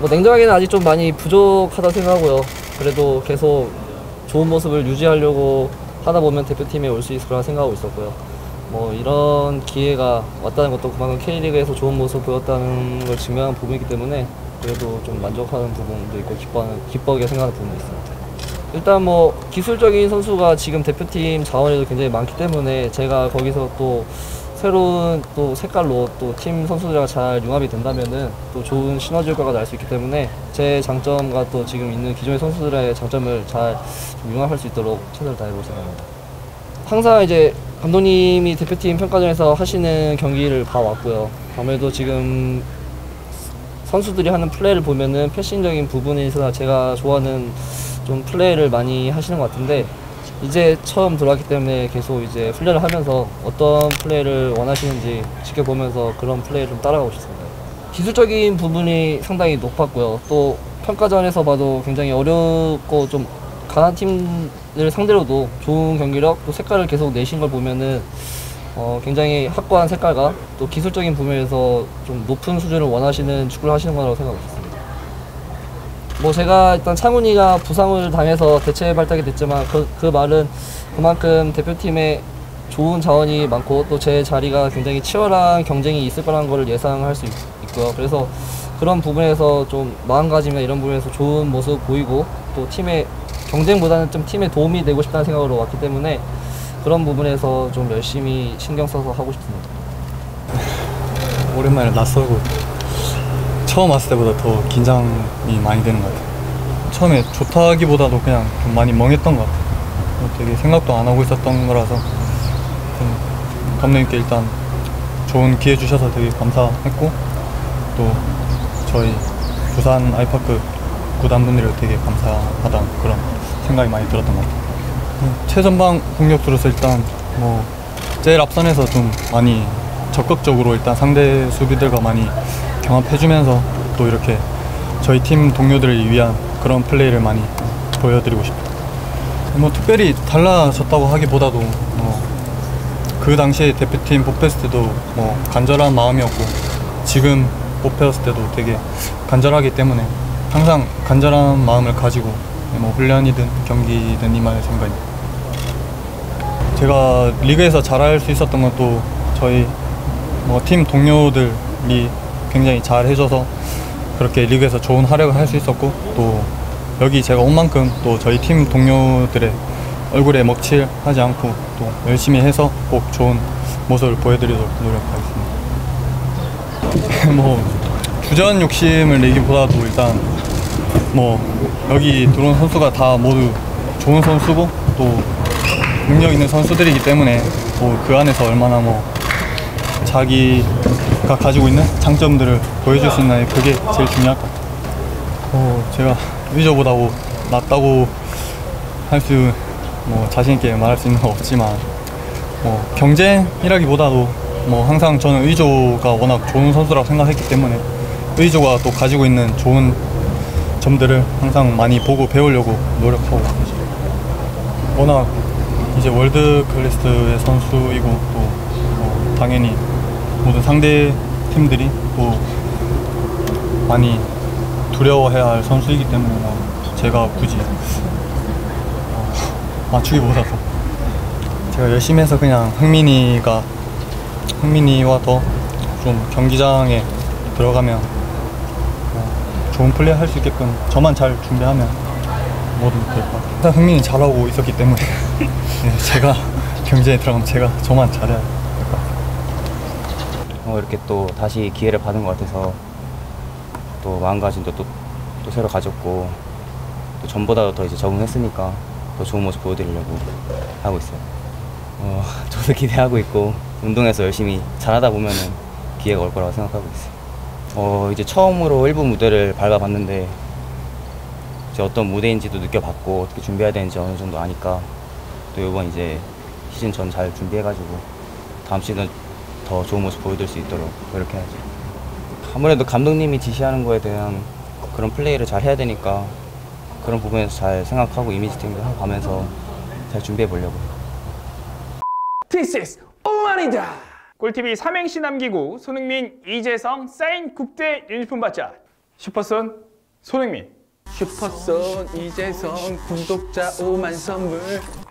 뭐 냉정하게는 아직 좀 많이 부족하다 생각하고요. 그래도 계속 좋은 모습을 유지하려고 하다 보면 대표팀에 올 수 있을 거라 생각하고 있었고요. 뭐 이런 기회가 왔다는 것도 그만큼 K리그에서 좋은 모습을 보였다는 걸 증명한 부분이기 때문에 그래도 좀 만족하는 부분도 있고 기뻐하게 생각하는 부분도 있습니다. 일단 뭐 기술적인 선수가 지금 대표팀 자원에도 굉장히 많기 때문에 제가 거기서 또 새로운 또 색깔로 또 팀 선수들과 잘 융합이 된다면은 또 좋은 시너지 효과가 날 수 있기 때문에 제 장점과 또 지금 있는 기존의 선수들의 장점을 잘 융합할 수 있도록 최선을 다해볼 생각입니다. 항상 이제 감독님이 대표팀 평가전에서 하시는 경기를 봐왔고요. 아무래도 지금 선수들이 하는 플레이를 보면은 패싱적인 부분에 있어서 제가 좋아하는 좀 플레이를 많이 하시는 것 같은데 이제 처음 들어왔기 때문에 계속 이제 훈련을 하면서 어떤 플레이를 원하시는지 지켜보면서 그런 플레이를 좀 따라가고 싶습니다. 기술적인 부분이 상당히 높았고요. 또 평가전에서 봐도 굉장히 어렵고 좀 강한 팀을 상대로도 좋은 경기력, 또 색깔을 계속 내신 걸 보면은 굉장히 확고한 색깔과 또 기술적인 부분에서 좀 높은 수준을 원하시는 축구를 하시는 거라고 생각하고 있습니다. 뭐 제가 일단 창훈이가 부상을 당해서 대체 발탁이 됐지만 그 말은 그만큼 대표팀에 좋은 자원이 많고 또 제 자리가 굉장히 치열한 경쟁이 있을 거라는 걸 예상할 수 있고요. 그래서 그런 부분에서 좀 마음가짐이나 이런 부분에서 좋은 모습 보이고 또 팀의 경쟁보다는 좀 팀에 도움이 되고 싶다는 생각으로 왔기 때문에 그런 부분에서 좀 열심히 신경 써서 하고 싶습니다. 오랜만에 낯설고 처음 왔을 때보다 더 긴장이 많이 되는 것 같아요. 처음에 좋다기보다도 그냥 좀 많이 멍했던 것 같아요. 되게 생각도 안 하고 있었던 거라서 감독님께 일단 좋은 기회 주셔서 되게 감사했고 또 저희 부산 아이파크 구단분들이 되게 감사하다는 그런 생각이 많이 들었던 것 같아요. 최전방 공격수로서 일단 뭐 제일 앞선에서 좀 많이 적극적으로 일단 상대 수비들과 많이 경합해주면서 또 이렇게 저희 팀 동료들을 위한 그런 플레이를 많이 보여드리고 싶어요. 뭐 특별히 달라졌다고 하기보다도 그 당시에 대표팀 뽑혔을 때도 뭐 간절한 마음이었고 지금 뽑혔을 때도 되게 간절하기 때문에 항상 간절한 마음을 가지고 뭐 훈련이든 경기든 임할 생각입니다. 제가 리그에서 잘할 수 있었던 것도 저희 뭐 팀 동료들이 굉장히 잘 해줘서 그렇게 리그에서 좋은 활약을 할 수 있었고 또 여기 제가 온 만큼 또 저희 팀 동료들의 얼굴에 먹칠하지 않고 또 열심히 해서 꼭 좋은 모습을 보여드리도록 노력하겠습니다. 뭐 주전 욕심을 내기보다도 일단 뭐 여기 들어온 선수가 다 모두 좋은 선수고 또 능력 있는 선수들이기 때문에 뭐 그 안에서 얼마나 뭐 자기가 가지고 있는 장점들을 보여줄 수 있나 그게 제일 중요할 것 같아요. 제가 위저보다 낫다고 할 수 뭐 자신 있게 말할 수 있는 건 없지만 뭐 경쟁이라기보다도 뭐 항상 저는 의조가 워낙 좋은 선수라고 생각했기 때문에 의조가 또 가지고 있는 좋은 점들을 항상 많이 보고 배우려고 노력하고 있습니다. 워낙 이제 월드 클래스의 선수이고 또 당연히 모든 상대 팀들이 또 많이 두려워해야 할 선수이기 때문에 제가 굳이 맞추기보다도 제가 열심히 해서 그냥 흥민이와 더 좀 경기장에 들어가면 좋은 플레이 할 수 있게끔 저만 잘 준비하면 뭐든 될 것 같아요. 일단 흥민이 잘하고 있었기 때문에 제가 경기장에 들어가면 저만 잘해야 될 것 같아요. 이렇게 또 다시 기회를 받은 것 같아서 또 마음가짐도 또 새로 가졌고 또 전보다 더 이제 적응했으니까 더 좋은 모습 보여드리려고 하고 있어요. 저도 기대하고 있고 운동에서 열심히 잘하다 보면은 기회가 올 거라고 생각하고 있어요. 이제 처음으로 1부 무대를 밟아봤는데 이제 어떤 무대인지도 느껴봤고 어떻게 준비해야 되는지 어느 정도 아니까 또 이번 이제 시즌 전 잘 준비해가지고 다음 시즌 더 좋은 모습 보여드릴 수 있도록 노력해야죠. 아무래도 감독님이 지시하는 거에 대한 그런 플레이를 잘 해야 되니까 그런 부분에서 잘 생각하고 이미지 트레이닝도 하고 가면서 잘 준비해 보려고요. This is 오만이다. 꿀TV 삼행시 남기고 손흥민, 이재성 사인 국대 유니폼 받자. 슈퍼손 손흥민. 슈퍼손 이재성 구독자 5만 선물.